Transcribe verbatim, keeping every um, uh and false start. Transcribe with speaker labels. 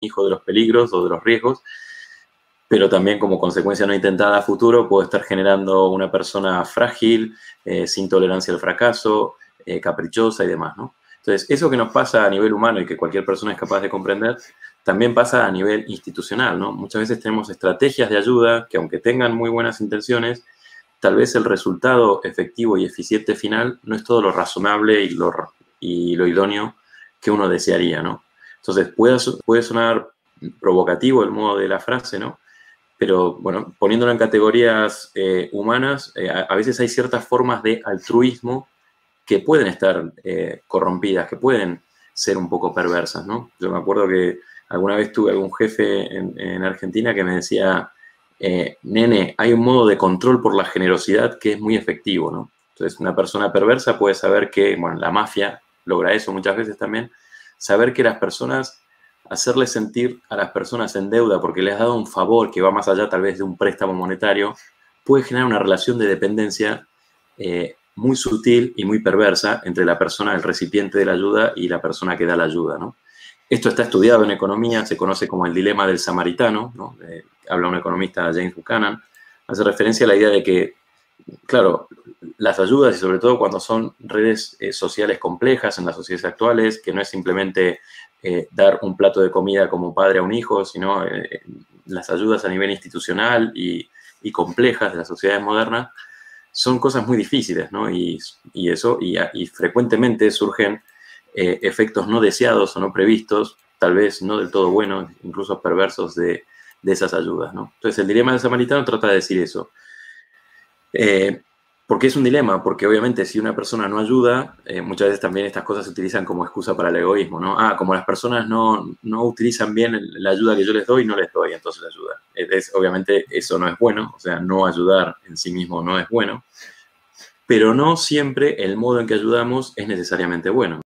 Speaker 1: hijo de los peligros o de los riesgos, pero también como consecuencia no intentada a futuro puedo estar generando una persona frágil, eh, sin tolerancia al fracaso, eh, caprichosa y demás, ¿no? Entonces, eso que nos pasa a nivel humano y que cualquier persona es capaz de comprender, también pasa a nivel institucional, ¿no? Muchas veces tenemos estrategias de ayuda que, aunque tengan muy buenas intenciones, tal vez el resultado efectivo y eficiente final no es todo lo razonable y lo, y lo idóneo que uno desearía, ¿no? Entonces, puede, puede sonar provocativo el modo de la frase, ¿no? Pero, bueno, poniéndolo en categorías eh, humanas, eh, a, a veces hay ciertas formas de altruismo que pueden estar eh, corrompidas, que pueden ser un poco perversas, ¿no? Yo me acuerdo que alguna vez tuve algún jefe en, en Argentina que me decía, eh, nene, hay un modo de control por la generosidad que es muy efectivo, ¿no? Entonces, una persona perversa puede saber que, bueno, la mafia logra eso muchas veces también, saber que las personas, hacerles sentir a las personas en deuda porque les has dado un favor que va más allá tal vez de un préstamo monetario, puede generar una relación de dependencia eh, muy sutil y muy perversa entre la persona, el recipiente de la ayuda, y la persona que da la ayuda, ¿no? Esto está estudiado en economía, se conoce como el dilema del samaritano, ¿no? Eh, habla un economista, James Buchanan, hace referencia a la idea de que, claro, las ayudas, y sobre todo cuando son redes eh, sociales complejas en las sociedades actuales, que no es simplemente eh, dar un plato de comida como padre a un hijo, sino eh, las ayudas a nivel institucional y, y complejas de las sociedades modernas, son cosas muy difíciles, ¿no? Y, y eso, y, y frecuentemente surgen eh, efectos no deseados o no previstos, tal vez no del todo buenos, incluso perversos de, de esas ayudas, ¿no? Entonces, el dilema del samaritano trata de decir eso. Eh, ¿Por qué es un dilema? Porque obviamente si una persona no ayuda, eh, muchas veces también estas cosas se utilizan como excusa para el egoísmo, ¿no? Ah, como las personas no, no utilizan bien la ayuda que yo les doy, no les doy, entonces la ayuda. Es, obviamente eso no es bueno, o sea, no ayudar en sí mismo no es bueno, pero no siempre el modo en que ayudamos es necesariamente bueno.